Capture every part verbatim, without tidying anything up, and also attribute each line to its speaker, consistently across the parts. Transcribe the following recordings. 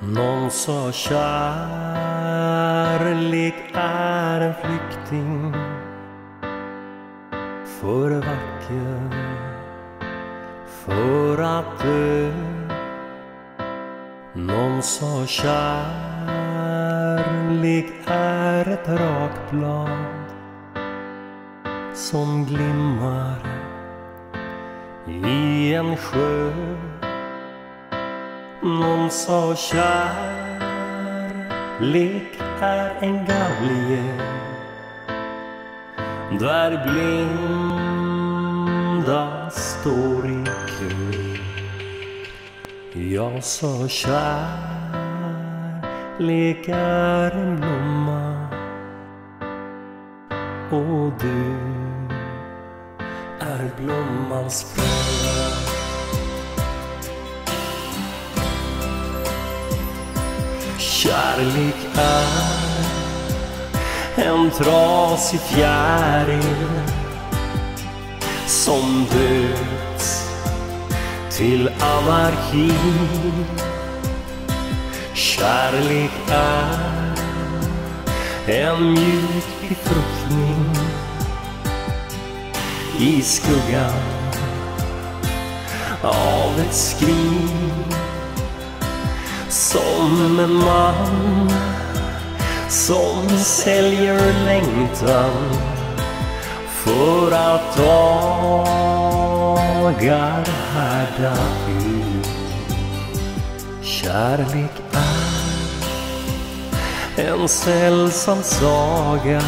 Speaker 1: Någon sa kärlek är en flykting, för vacker för att dö. Någon sa kärlek är ett rakblad som glimmar i en sjö. Någon sa kärlek är en galge där blinda står i kö. Jag sa kärlek är en blomma och du är blommans frö. Kärlek är en trasig fjäril som döps till anarki. Kärlek är en mjuk befruktning i skuggan av ett skrin. Som en man som säljer längtan för att dagar härda ut. Kärlek är en sällsam saga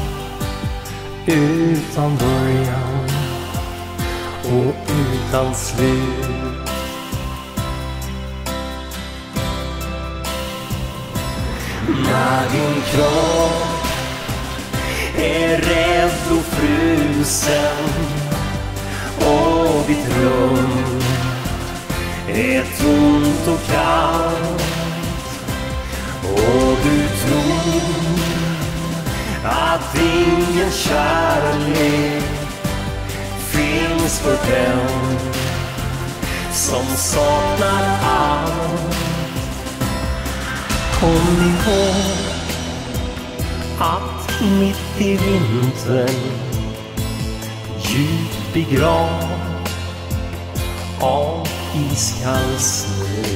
Speaker 1: utan början och utan slut. När din kropp är rädd och frusen och ditt rum är tomt och kallt och du tror att ingen kärlek finns för den som saknar allt. Kom ihåg att mitt i vintern, djup begravd av iskall snö,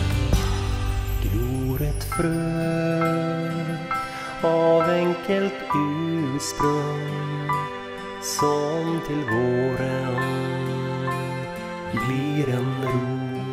Speaker 1: gror ett frö av enkelt ursprung som till våren blir en ro.